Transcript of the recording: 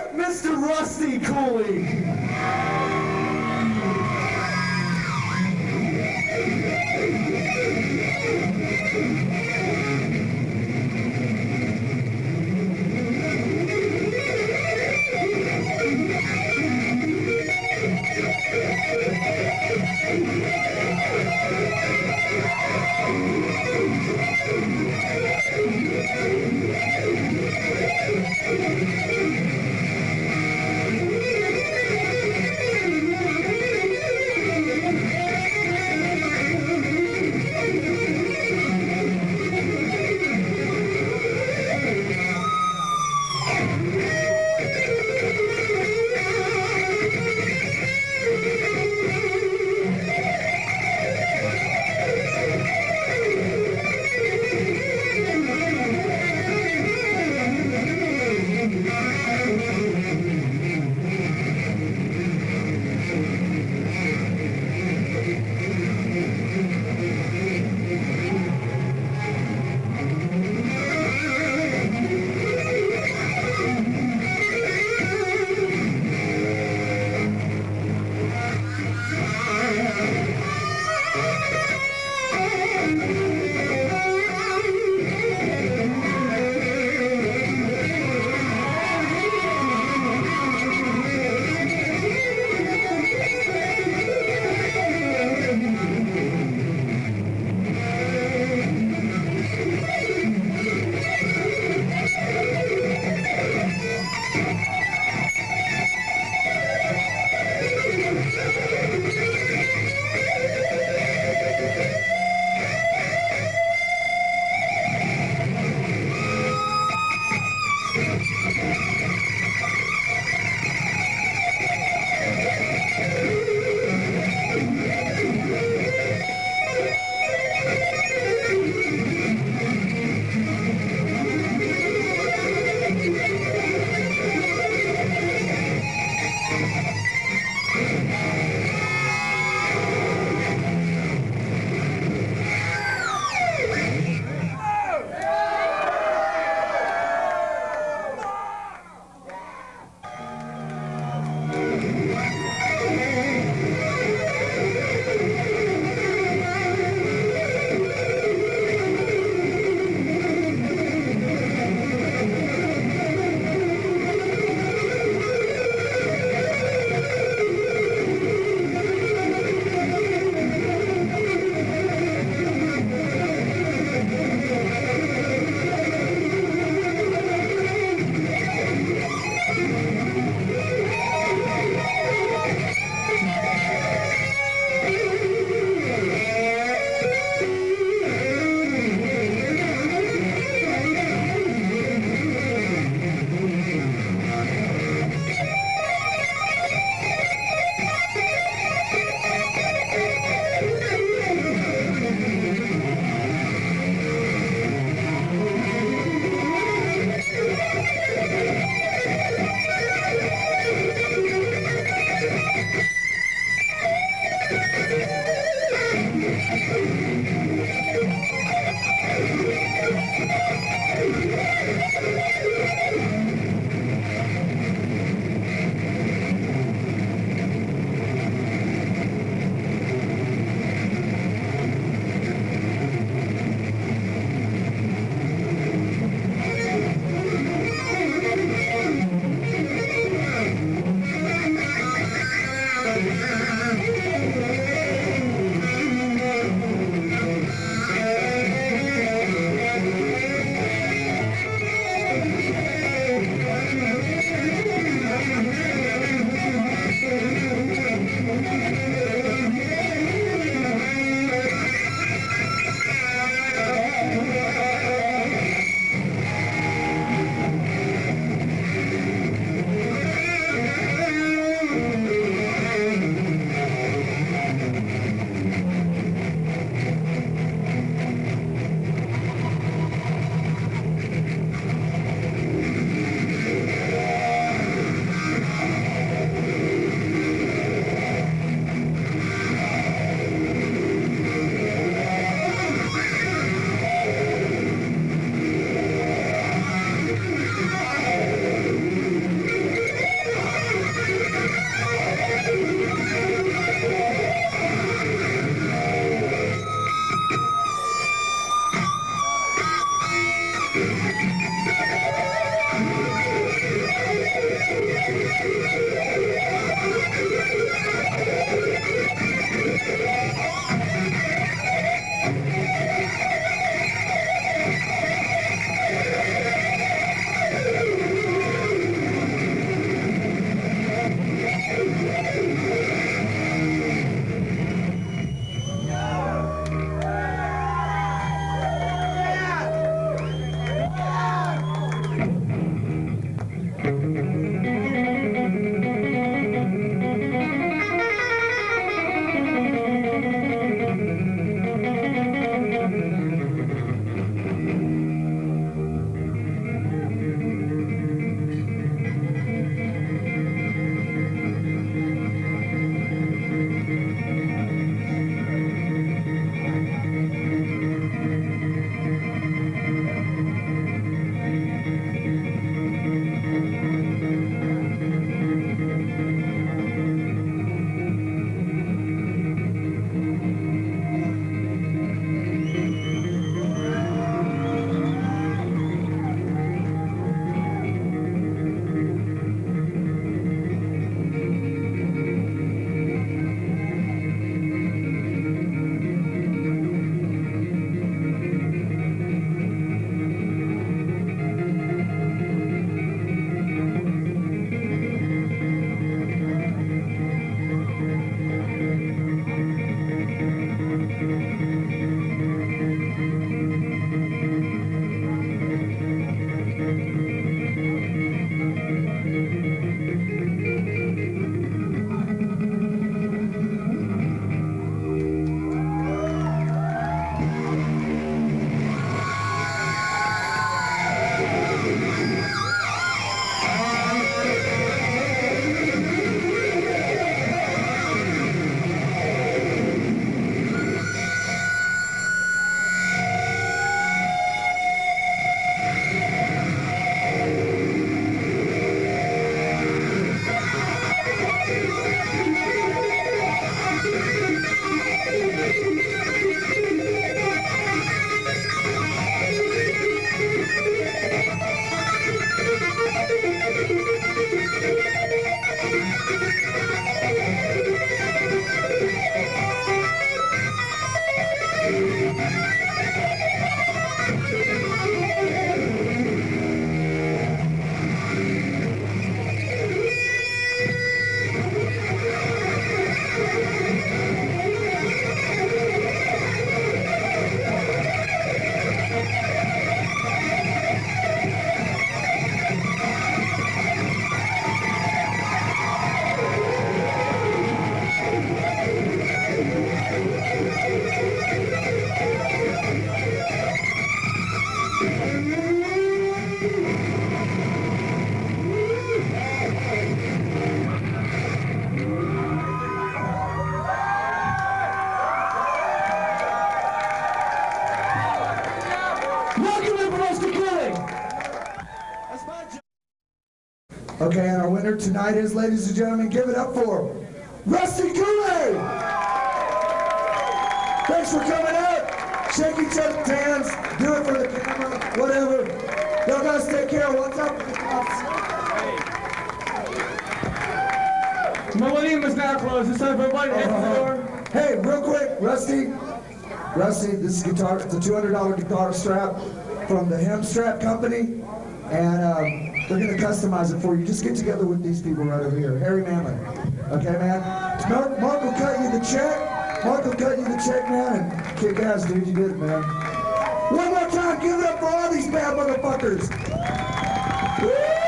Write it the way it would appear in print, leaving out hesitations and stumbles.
Mr. Rusty Cooley. Okay, and our winner tonight is, ladies and gentlemen, give it up for Rusty Cooley! Thanks for coming out. Shake each other's hands. Do it for the camera. Whatever. Y'all guys take care. What's up with the cops? Millennium is now closed. It's time for everybody to head to the door. Hey, real quick, Rusty, this is guitar. It's a $200 guitar strap from the Hem Strap Company, and they're gonna customize it for you. Just get together with these people right over here, Harry Manley. Okay, man. Mark will cut you the check. Mark will cut you the check, man, and kick ass, dude. You did it, man. One more time, give it up for all these bad motherfuckers. Woo!